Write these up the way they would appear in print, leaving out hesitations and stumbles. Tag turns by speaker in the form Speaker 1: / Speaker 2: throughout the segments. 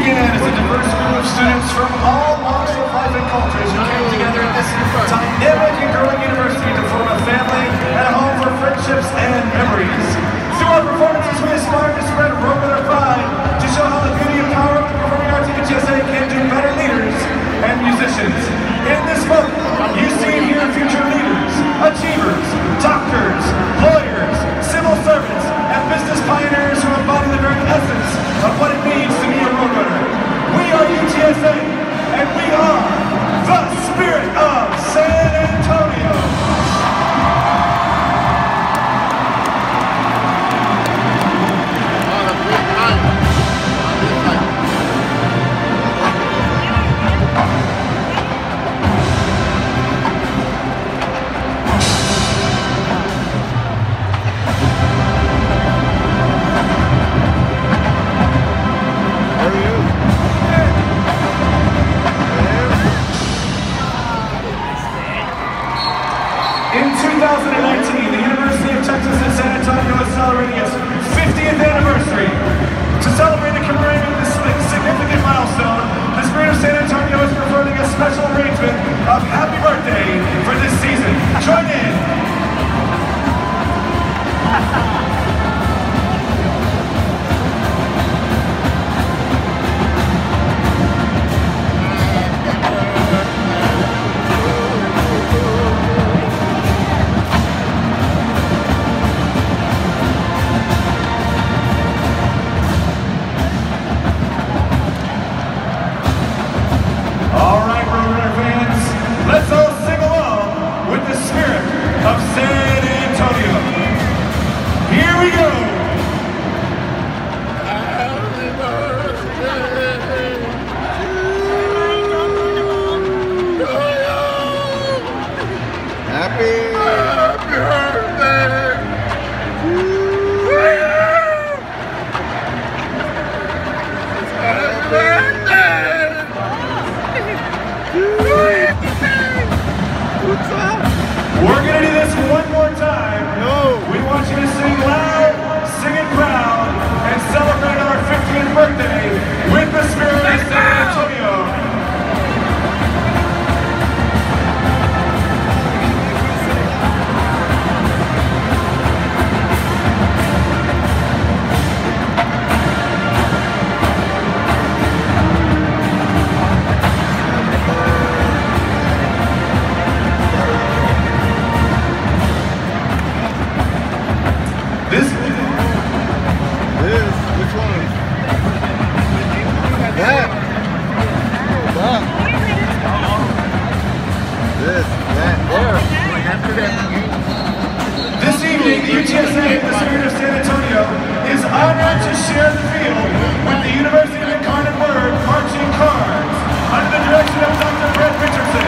Speaker 1: began as a diverse group of students from all walks of life and cultures who came together at this dynamic and growing university to form a family and a home for friendships and memories. Through our performances, we aspire to spread Roadrunner pride to show how the beauty and power of the performing arts at UTSA can do better leaders and musicians. In this book, you see and hear future leaders, achievers, doctors, lawyers, civil servants, and business pioneers who embody the very essence of what it means to be a Roadrunner. We are UTSA, and we are the spirit of San Antonio. In 2019, the University of Texas at San Antonio is celebrating its 50th anniversary. To celebrate and commemorate this significant milestone, the Spirit of San Antonio is performing a special arrangement of Happy Birthday for this season. Join in! Let's all sing along with the spirit of San Antonio. Here we go. Happy birthday to you. Happy birthday to you. Happy birthday to you. We're going to do this one more time. We want you to sing loud, sing it proud, and celebrate our 50th birthday with the spirit of San Antonio. Which one? That. That. This. That. There. This evening, the UTSA, the Spirit of San Antonio, is honored to share the field with the University of Incarnate Word marching cards under the direction of Dr. Brett Richardson.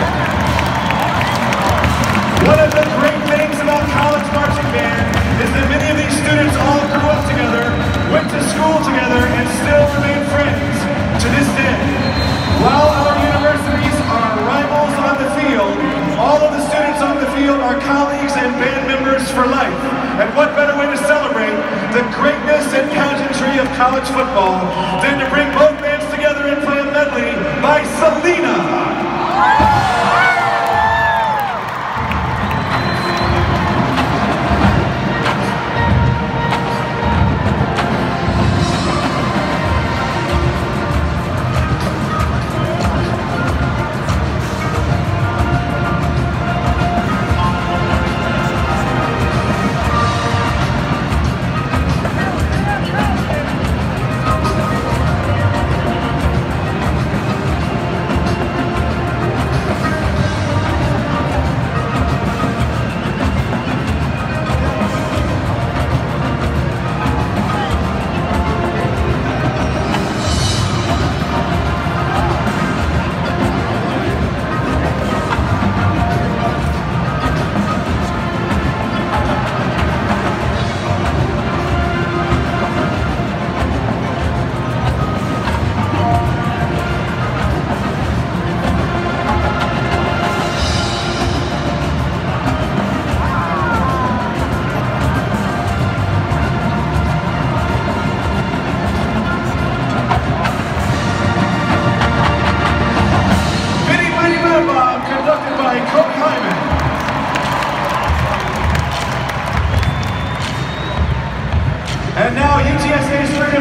Speaker 1: One of the great things about college marching band is that many of these students all grew up together, went to school together, and still remain friends to this day. While our universities are rivals on the field, all of the students on the field are colleagues and band members for life. And what better way to celebrate the greatness and pageantry of college football than to bring both bands together and play a medley by Selena.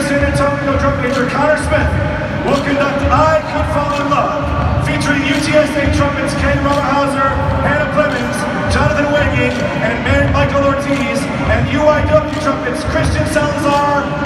Speaker 1: San Antonio drum major Connor Smith will conduct I Could Fall in Love, featuring UTSA trumpets Ken Romerhauser, Hannah Clemens, Jonathan Wagging, and Michael Ortiz, and UIW trumpets Christian Salazar,